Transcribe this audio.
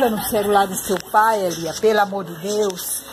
pula no celular do seu pai, Elia, pelo amor de Deus.